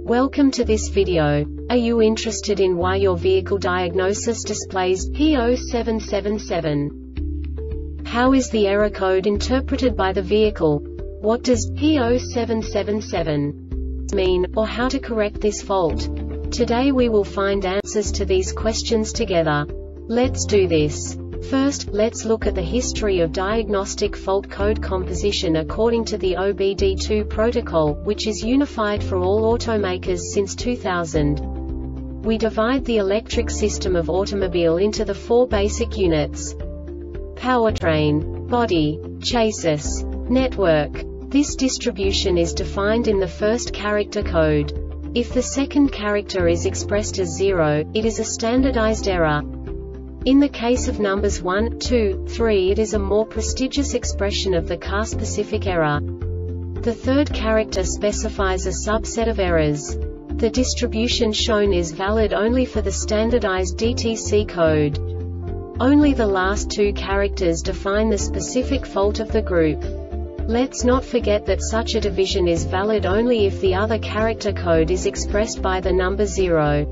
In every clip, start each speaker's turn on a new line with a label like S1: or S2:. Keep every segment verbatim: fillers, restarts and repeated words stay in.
S1: Welcome to this video. Are you interested in why your vehicle diagnosis displays P zero seven seven seven? How is the error code interpreted by the vehicle? What does P zero seven seven seven mean, or how to correct this fault? Today we will find answers to these questions together. Let's do this. First, let's look at the history of diagnostic fault code composition according to the O B D two protocol, which is unified for all automakers since two thousand. We divide the electric system of automobile into the four basic units: powertrain, body, chassis, network. This distribution is defined in the first character code. If the second character is expressed as zero, it is a standardized error. In the case of numbers one, two, three, it is a more prestigious expression of the car-specific error. The third character specifies a subset of errors. The distribution shown is valid only for the standardized D T C code. Only the last two characters define the specific fault of the group. Let's not forget that such a division is valid only if the other character code is expressed by the number zero.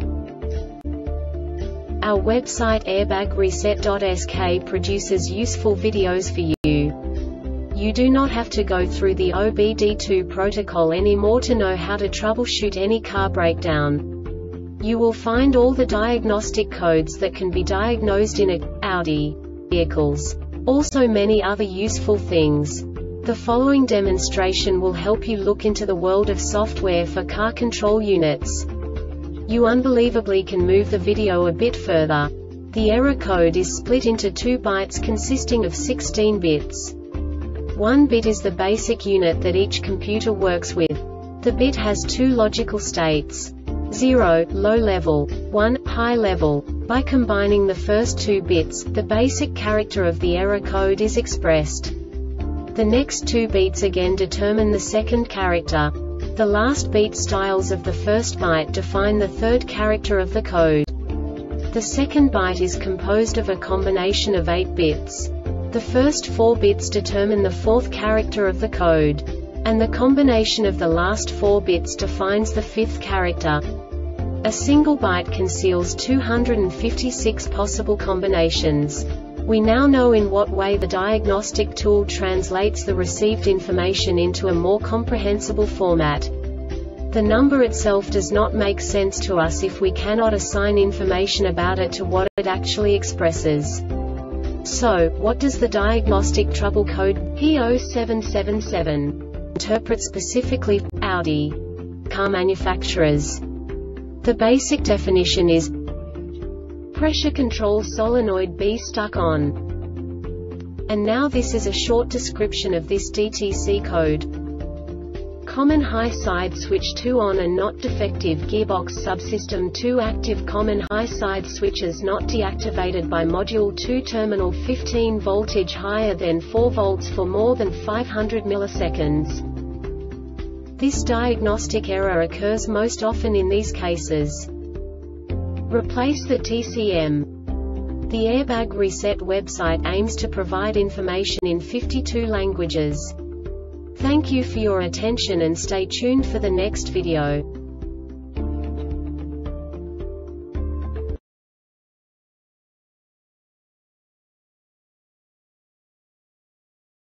S1: Our website airbag reset dot S K produces useful videos for you. You do not have to go through the O B D two protocol anymore to know how to troubleshoot any car breakdown. You will find all the diagnostic codes that can be diagnosed in a Audi vehicles. Also many other useful things. The following demonstration will help you look into the world of software for car control units. You unbelievably can move the video a bit further. The error code is split into two bytes consisting of sixteen bits. One bit is the basic unit that each computer works with. The bit has two logical states: zero, low level, one, high level. By combining the first two bits, the basic character of the error code is expressed. The next two beats again determine the second character. The last beat styles of the first byte define the third character of the code. The second byte is composed of a combination of eight bits. The first four bits determine the fourth character of the code. And the combination of the last four bits defines the fifth character. A single byte conceals two hundred fifty-six possible combinations. We now know in what way the diagnostic tool translates the received information into a more comprehensible format. The number itself does not make sense to us if we cannot assign information about it to what it actually expresses. So, what does the diagnostic trouble code P zero seven seven seven interpret specifically for Audi car manufacturers? The basic definition is pressure control solenoid B stuck on. And now this is a short description of this D T C code. Common high side switch two on and not defective gearbox subsystem two active common high side switches not deactivated by module two terminal fifteen voltage higher than four volts for more than five hundred milliseconds. This diagnostic error occurs most often in these cases. Replace the T C M. The Airbag Reset website aims to provide information in fifty-two languages. Thank you for your attention and stay tuned for the next video.